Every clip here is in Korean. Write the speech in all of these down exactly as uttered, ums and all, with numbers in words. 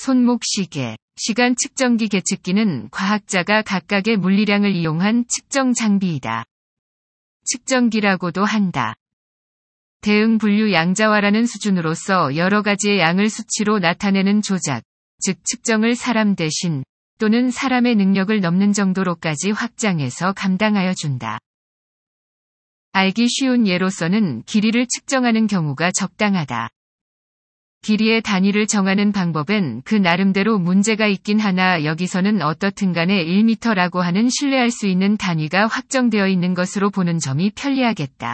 손목시계, 시간 측정기 계측기는 과학자가 각각의 물리량을 이용한 측정 장비이다. 측정기라고도 한다. 대응 분류 양자화라는 수준으로서 여러 가지의 양을 수치로 나타내는 조작, 즉 측정을 사람 대신 또는 사람의 능력을 넘는 정도로까지 확장해서 감당하여 준다. 알기 쉬운 예로서는 길이를 측정하는 경우가 적당하다. 길이의 단위를 정하는 방법엔 그 나름대로 문제가 있긴 하나 여기서는 어떻든 간에 일 미터라고 하는 신뢰할 수 있는 단위가 확정되어 있는 것으로 보는 점이 편리하겠다.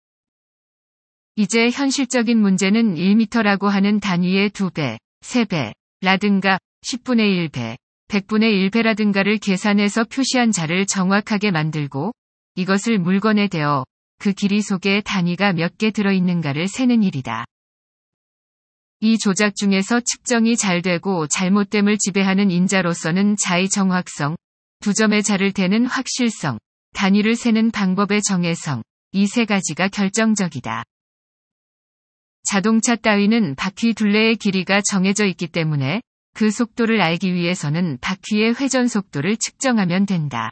이제 현실적인 문제는 일 미터라고 하는 단위의 두 배, 세 배, 라든가 십분의 일 배, 백분의 일 배라든가를 계산해서 표시한 자를 정확하게 만들고 이것을 물건에 대어 그 길이 속에 단위가 몇 개 들어있는가를 세는 일이다. 이 조작 중에서 측정이 잘 되고 잘못됨을 지배하는 인자로서는 자의 정확성, 두 점의 자를 대는 확실성, 단위를 세는 방법의 정해성, 이 세 가지가 결정적이다. 자동차 따위는 바퀴 둘레의 길이가 정해져 있기 때문에 그 속도를 알기 위해서는 바퀴의 회전 속도를 측정하면 된다.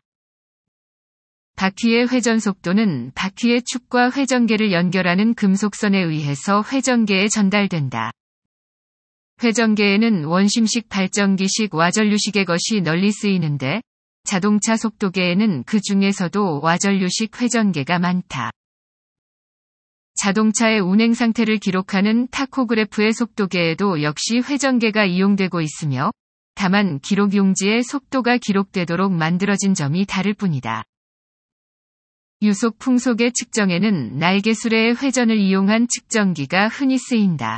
바퀴의 회전 속도는 바퀴의 축과 회전계를 연결하는 금속선에 의해서 회전계에 전달된다. 회전계에는 원심식 발전기식 와전류식의 것이 널리 쓰이는데 자동차 속도계에는 그 중에서도 와전류식 회전계가 많다. 자동차의 운행 상태를 기록하는 타코그래프의 속도계에도 역시 회전계가 이용되고 있으며 다만 기록 용지에 속도가 기록되도록 만들어진 점이 다를 뿐이다. 유속 풍속의 측정에는 날개수레의 회전을 이용한 측정기가 흔히 쓰인다.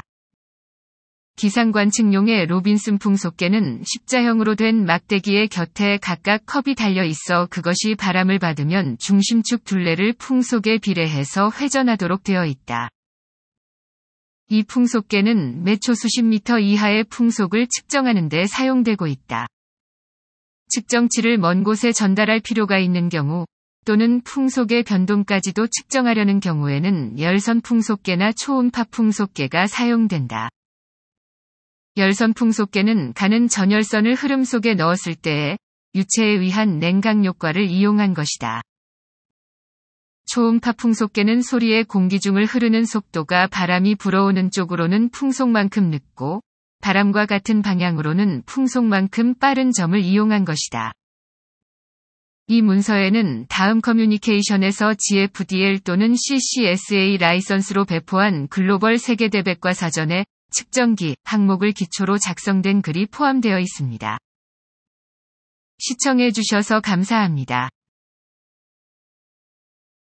기상관측용의 로빈슨 풍속계는 십자형으로 된 막대기의 곁에 각각 컵이 달려 있어 그것이 바람을 받으면 중심축 둘레를 풍속에 비례해서 회전하도록 되어 있다. 이 풍속계는 매초 수십 미터 이하의 풍속을 측정하는 데 사용되고 있다. 측정치를 먼 곳에 전달할 필요가 있는 경우 또는 풍속의 변동까지도 측정하려는 경우에는 열선 풍속계나 초음파 풍속계가 사용된다. 열선 풍속계는 가는 전열선을 흐름 속에 넣었을 때에 유체에 의한 냉각 효과를 이용한 것이다. 초음파 풍속계는 소리의 공기 중을 흐르는 속도가 바람이 불어오는 쪽으로는 풍속만큼 늦고 바람과 같은 방향으로는 풍속만큼 빠른 점을 이용한 것이다. 이 문서에는 다음 커뮤니케이션에서 지에프디엘 또는 씨씨에스에이 라이선스로 배포한 글로벌 세계대백과 사전에 측정기 항목을 기초로 작성된 글이 포함되어 있습니다. 시청해 주셔서 감사합니다.